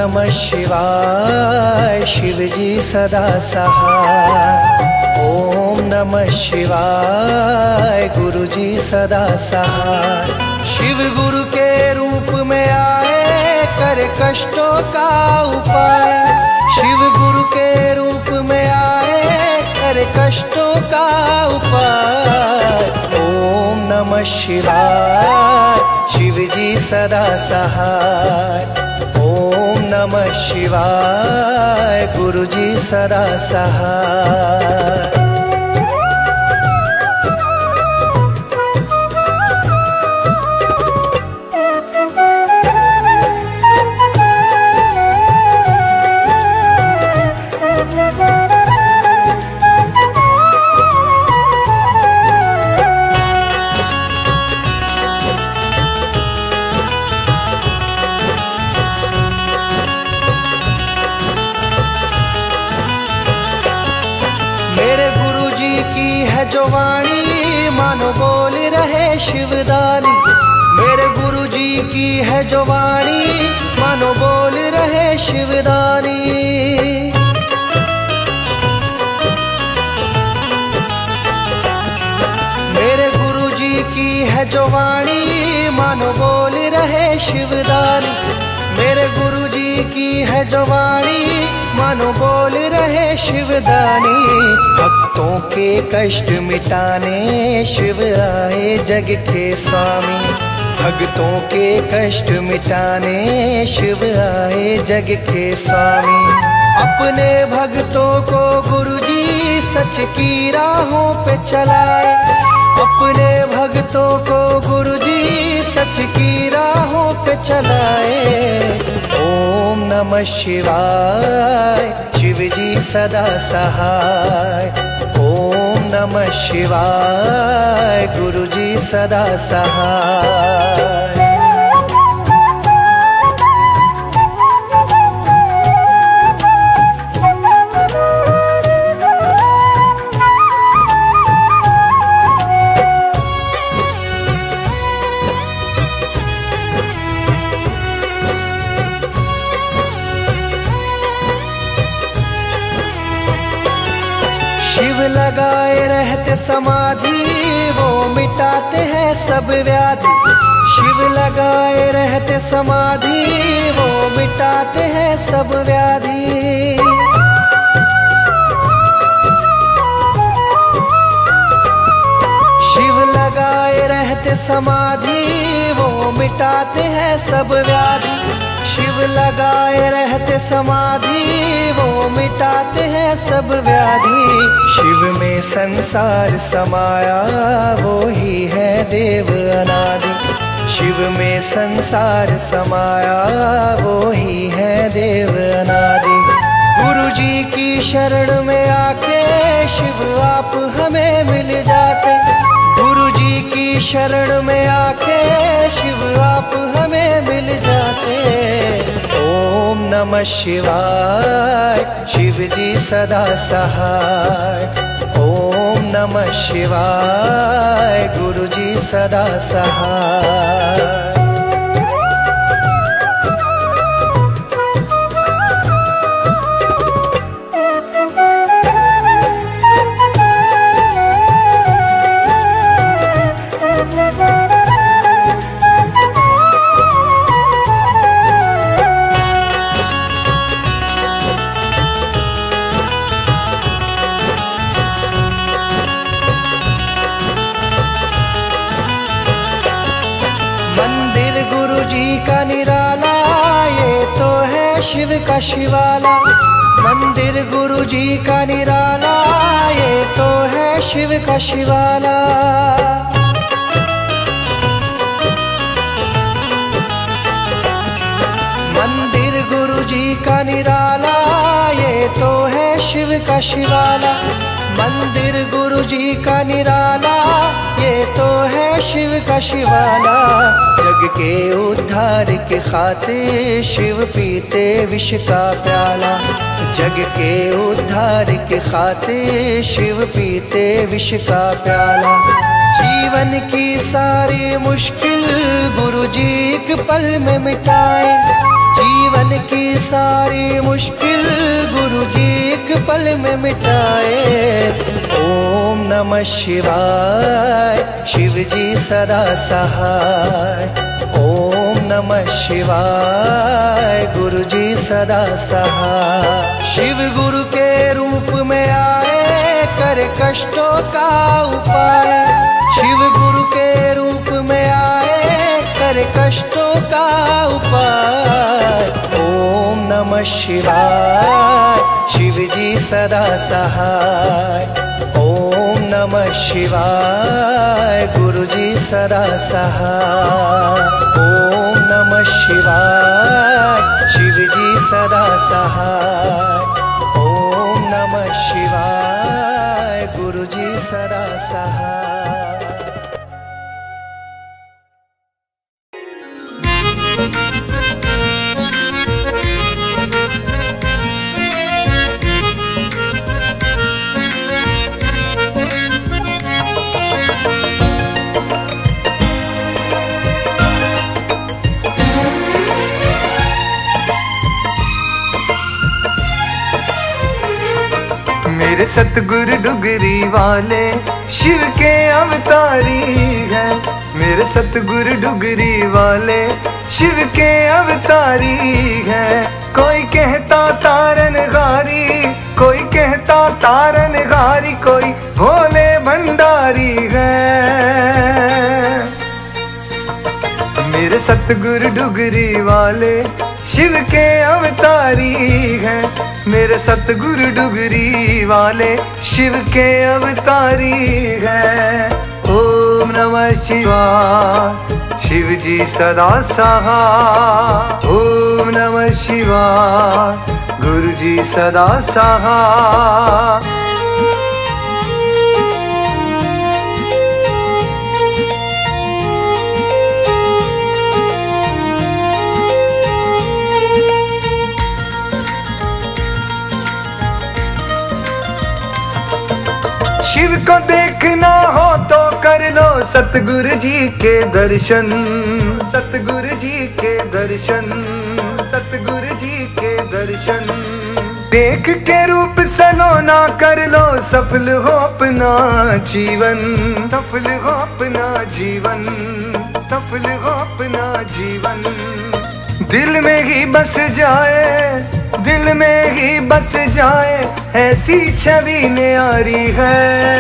नमः शिवाय शिव जी सदा सहाय। ओम नमः शिवाय गुरु जी सदा सहाय। शिव गुरु के रूप में आए कर कष्टों का उपाय। शिव गुरु के रूप में आए कर कष्टों का उपाय। ओम नमः शिवाय शिव जी सदा सहाय। ओम नमः शिवाय गुरु जी सदा सहाय। मेरे गुरु जी की है जो वाणी मानो बोल रहे शिवदानी। मेरे गुरु जी की है जो वाणी मानो बोल रहे शिवदानी। मेरे गुरु जी की है जो वाणी मानो बोल रहे शिवदानी। मेरे गुरु जी की है जो वाणी मानो बोल रहे शिवदानी। भक्तों के कष्ट मिटाने शिव आए जग के स्वामी। भक्तों के कष्ट मिटाने शिव आए जग के स्वामी। अपने भक्तों को गुरु जी सच की राहों पे चलाए। अपने भक्तों को गुरु जी सच की राहों पे चलाए। ओम नमः शिवाय शिव जी सदा सहाय। ओम नमः शिवाय गुरु जी सदा सहाय। शिव लगाए रहते समाधि वो मिटाते हैं सब व्याधि। शिव लगाए रहते समाधि वो मिटाते हैं सब व्याधि। शिव लगाए रहते समाधि वो मिटाते हैं सब व्याधि। शिव लगाए रहते समाधि वो मिटाते हैं सब व्याधि। शिव में संसार समाया वो ही है देव अनादि। शिव में संसार समाया वो ही है देव अनादि। गुरु जी की शरण में आके शिव आप हमें मिल जाते। गुरु जी की शरण में आके शिव आप हमें मिल जाते। ओम नमः शिवाय शिव जी सदा सहाय। ओम नमः शिवाय गुरु जी सदा सहाय। मंदिर गुरु जी का निराला ये तो है शिव का शिवाला। मंदिर गुरु जी का निराला ये तो है शिव का शिवाला। मंदिर गुरु जी का निराला ये तो है शिव का शिवाला। मंदिर गुरु जी का निराला ये तो है शिव का शिवाला। जग के उद्धार की खातिर शिव पीते विष का प्याला। जग के उद्धार की खातिर शिव पीते विष का प्याला। जीवन की सारी मुश्किल गुरु जी एक पल में मिटाए। जीवन की सारी मुश्किल गुरु जी एक पल में मिटाए। ओम नमः शिवाय, शिव जी सदा सहाय। ओम नमः शिवाय, गुरु जी सदा सहाय। शिव गुरु के रूप में आए, करे कष्टों का उपाय। शिव गुरु के रूप में आए, करे कष्टों का उपाय। ओम नमः शिवाय, शिव जी सदा सहाय। ओम नमः शिवाय, गुरु जी सदा सहाय। ओम नमः शिवाय, शिव जी सदा सहाय। ओम नमः शिवाय, गुरु जी सदा सहाय। मेरे सतगुरु डुगरी वाले शिव के अवतारी हैं। मेरे सतगुरु डुगरी वाले शिव के अवतारी हैं। कोई कहता तारन गारी, कोई कहता तारन गारी, कोई भोले भंडारी है। मेरे सतगुरु डुगरी वाले शिव के अवतारी हैं। मेरे सतगुरु डुगरी वाले शिव के अवतारी हैं। ओम नमः शिवाय, शिव जी सदा सहाय। ओम नमः शिवाय, गुरु जी सदा सहाय। शिव को देखना हो तो कर लो सतगुरु जी के दर्शन। सतगुरु जी के दर्शन, सतगुरु जी के दर्शन। देख के रूप सलोना कर लो, सफल हो अपना जीवन। सफल हो अपना जीवन, सफल हो अपना जीवन। दिल में ही बस जाए, दिल में ही बस जाए, ऐसी छवि न्यारी है।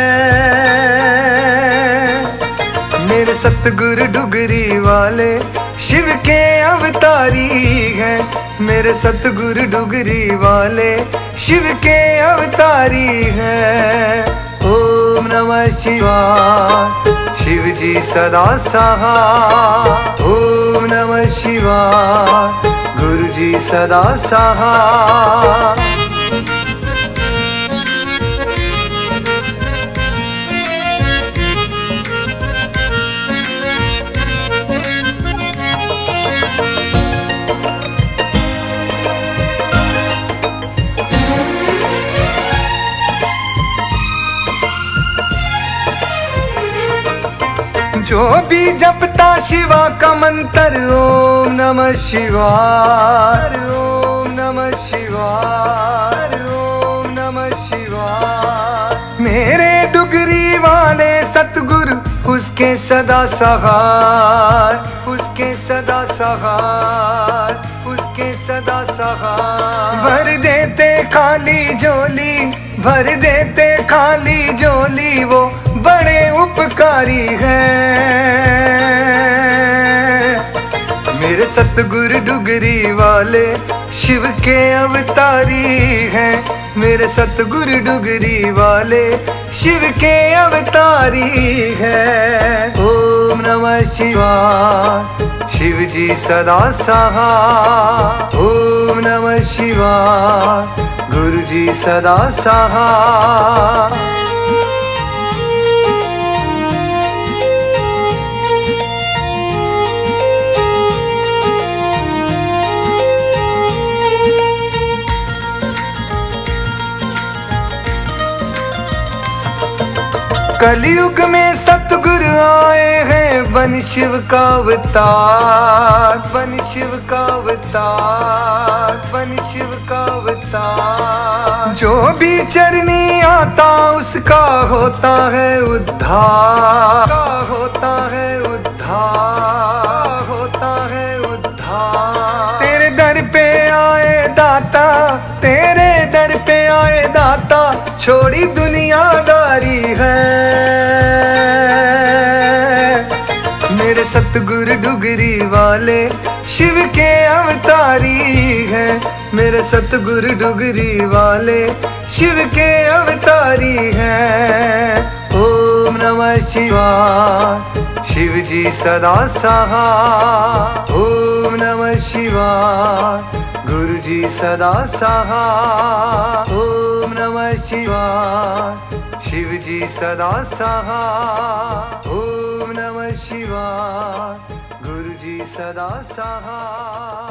मेरे सतगुरु डुगरी वाले शिव के अवतारी हैं। मेरे सतगुरु डुगरी वाले शिव के अवतारी हैं। ओम नमः शिवाय, शिव जी सदा सहाय। ओम नमः शिवाय, गुरु जी सदा सहाय। जो भी जपता शिवा का मंत्र, ओम नमः शिवाय। ओम नमः शिवाय, ओम नमः शिवाय। मेरे डुगरी वाले सतगुरु उसके सदा सहाय, उसके सदा सहाय, उसके सदा सहाय। भर देते खाली झोली, भर देते खाली झोली, वो बड़े उपकारी हैं। मेरे सतगुरु डुगरी वाले शिव के अवतारी हैं। मेरे सतगुरु डुगरी वाले शिव के अवतारी हैं। ओम नमः शिवाय, शिव जी सदा सहाय। ओम नमः शिवाय, गुरु जी सदा सहाय। कलयुग में सतगुरु आए हैं, बन शिव का अवतार, बन शिव का अवतार, बन शिव का अवतार। जो भी चरनी आता उसका होता है उद्धार, होता है उद्धार, होता है उद्धार। तेरे दर पे आए दाता, तेरे दर पे आए दाता, छोड़ी दुनियादारी है। मेरे सतगुरु डुगरी वाले शिव के अवतारी है। मेरे सतगुरु डुगरी वाले शिव के अवतारी है। ओम नमः शिवाय, शिव जी सदा सहाय। ओम नमः शिवाय, गुरु जी सदा सहाय। ओम नमः शिवाय, शिव जी सदा सहाय। ओम नमः शिवाय, गुरु जी सदा सहाय।